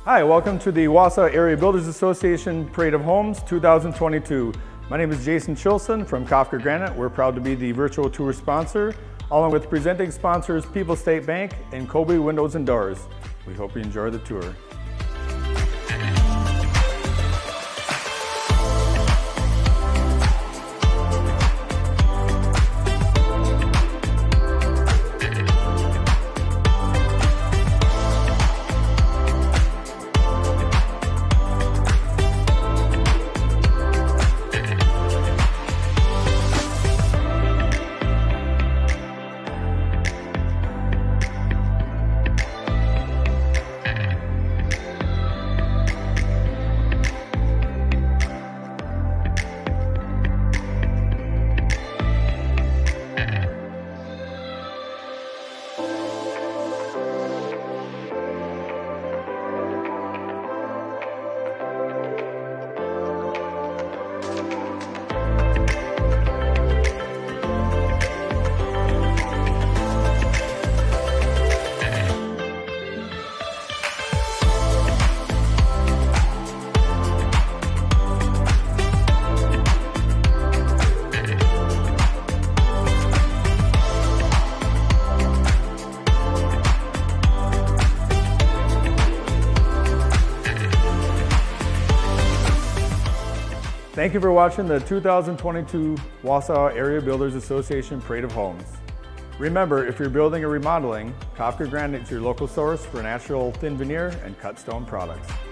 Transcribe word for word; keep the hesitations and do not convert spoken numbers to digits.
Hi, welcome to the Wausau Area Builders Association Parade of Homes two thousand twenty-two. My name is Jason Chilson from Kafka Granite. We're proud to be the virtual tour sponsor, along with presenting sponsors People's State Bank and Kobe Windows and Doors. We hope you enjoy the tour. Thank you for watching the two thousand twenty-two Wausau Area Builders Association Parade of Homes. Remember, if you're building or remodeling, Kafka Granite is your local source for natural thin veneer and cut stone products.